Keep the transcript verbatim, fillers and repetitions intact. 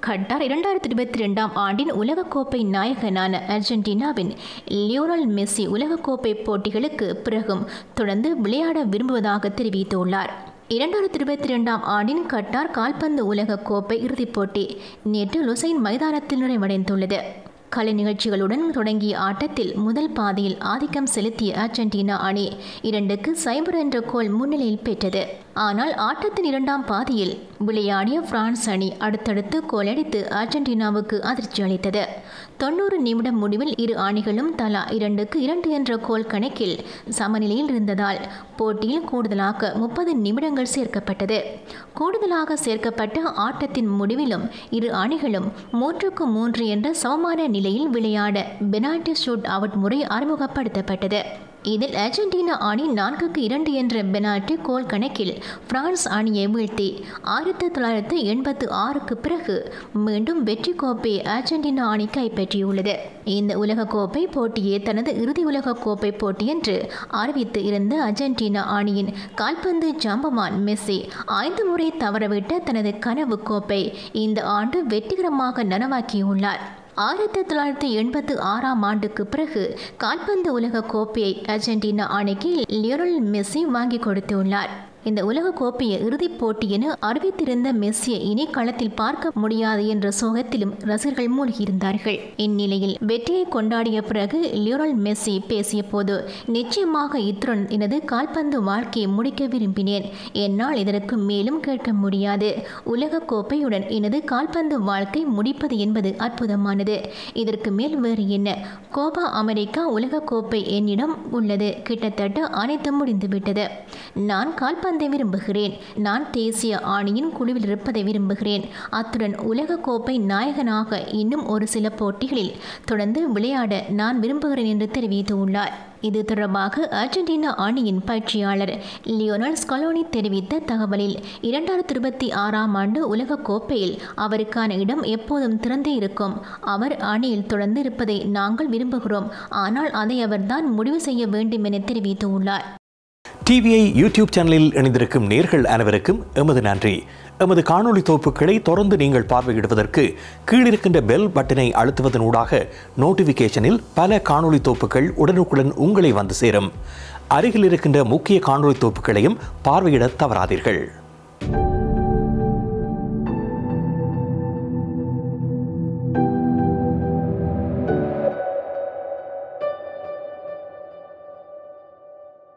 கட்டார் இரண்டாயிரத்தி இருபத்தி இரண்டாம் ஆண்டின் உலகக்கோப்பை நாயகனான அர்ஜென்டினாவின் லியோனல் மெஸ்ஸி உலகக்கோப்பை போட்டிகளுக்கு பிறகும் தொடர்ந்து விளையாட விரும்புவதாக தெரிவித்துள்ளார். இரண்டாயிரத்தி இருபத்தி இரண்டாம் ஆண்டின் கட்டார் கால்பந்து உலகக்கோப்பை இறுதிப் போட்டி நேற்று லுசைன் மைதானத்தில் நிறைவடைந்துள்ளது. கலை நிகழ்ச்சிகளுடன் தொடங்கிய ஆட்டத்தில் முதல் பாதியில் ஆதிக்கம் செலுத்திய அர்ஜென்டினா அணி இரண்டுக்கு சைபர் என்ற கோல் முன்னிலையில் பெற்றது. ஆனால் ஆட்டத்தின் இரண்டாம் பாதியில் விளையாடிய பிரான்ஸ் அணி அடுத்தடுத்து கோலடித்து அர்ஜென்டினாவுக்கு அதிர்ச்சி அளித்தது. தொண்ணூறு நிமிடம் முடிவில் இரு அணிகளும் தலா இரண்டுக்கு இரண்டு என்ற கோல் கணக்கில் சமநிலையில் இருந்ததால் போட்டியில் கூடுதலாக முப்பது நிமிடங்கள் சேர்க்கப்பட்டது. கூடுதலாக சேர்க்கப்பட்ட ஆட்டத்தின் முடிவிலும் இரு அணிகளும் மூன்றுக்கு மூன்று என்ற சமமான நிலையில் விளையாட பெனால்டி ஷூட் அவுட் முறை அறிமுகப்படுத்தப்பட்டது. இதில் அர்ஜென்டினா அணி நான்குக்கு இரண்டு என்ற பெனால்டி கோல் கணக்கில் பிரான்ஸ் அணியை வீழ்த்தி ஆயிரத்தி தொள்ளாயிரத்தி எண்பத்தி ஆறுக்கு பிறகு மீண்டும் வெற்றி கோப்பையை அர்ஜென்டினா அணி கைப்பற்றியுள்ளது. இந்த உலகக்கோப்பை போட்டியே தனது இறுதி உலகக்கோப்பை போட்டி என்று அறிவித்து இருந்த அர்ஜென்டினா அணியின் கால்பந்து ஜாம்பவான் மெஸ்ஸி ஐந்து முறை தவறவிட்ட தனது கனவு கோப்பை இந்த ஆண்டு வெற்றிகரமாக நனவாக்கியுள்ளார். ஆயிரத்தி தொள்ளாயிரத்தி எண்பத்தி ஆறாம் ஆண்டுக்கு பிறகு கால்பந்து உலக கோப்பையை அர்ஜென்டினா அணிக்கு லியோனல் மெஸ்ஸி வாங்கி கொடுத்துள்ளார். இந்த உலக கோப்பையை இறுதிப் போட்டி என அறிவித்திருந்த மெஸ்ஸியை இனி களத்தில் பார்க்க முடியாது என்ற சோகத்திலும் ரசிகர்கள் மூழ்கியிருந்தார்கள். இந்நிலையில் வெற்றியை கொண்டாடிய பிறகு லியோனல் மெஸ்ஸி பேசிய போது, நிச்சயமாக இத்துடன் எனது கால்பந்து வாழ்க்கையை முடிக்க விரும்பினேன். என்னால் இதற்கு மேலும் கேட்க முடியாது. உலக கோப்பையுடன் எனது கால்பந்து வாழ்க்கை முடிப்பது என்பது அற்புதமானது. இதற்கு மேல் வேறு என்ன? கோபா அமெரிக்கா உலக கோப்பை என்னிடம் உள்ளது. கிட்டத்தட்ட அனைத்தும் முடிந்துவிட்டது. நான் கால்பந்து விரும்புகிறேன். நான் தேசிய அணியின் குழுவில் இருப்பதை விரும்புகிறேன். அத்துடன் உலக கோப்பை நாயகனாக இன்னும் ஒரு சில போட்டிகளில் தொடர்ந்து விளையாட நான் விரும்புகிறேன் என்று தெரிவித்துள்ளார். இது தொடர்பாக அர்ஜென்டினா அணியின் பயிற்சியாளர் லியோனல் ஸ்கலோனி தெரிவித்த தகவலில், இரண்டாயிரத்தி இருபத்தி ஆறாம் ஆண்டு உலக கோப்பையில் அவருக்கான இடம் எப்போதும் திறந்தே இருக்கும். அவர் அணியில் தொடர்ந்து இருப்பதை நாங்கள் விரும்புகிறோம். ஆனால் அதை அவர்தான் முடிவு செய்ய வேண்டும் என தெரிவித்துள்ளார். டிவிஐ யூடியூப் சேனலில் இணைந்திருக்கும் நேர்கள் அனைவருக்கும் எமது நன்றி. எமது காணொளி தொகுப்புகளை தொடர்ந்து நீங்கள் பார்வையிடுவதற்கு கீழிருக்கின்ற பெல் பட்டனை அழுத்துவதனூடாக நோட்டிஃபிகேஷனில் பல காணொளி தொகுப்புகள் உடனுக்குடன் உங்களை வந்து சேரும். அருகில் இருக்கின்ற முக்கிய காணொளி தொகுப்புகளையும் பார்வையிட தவறாதீர்கள்.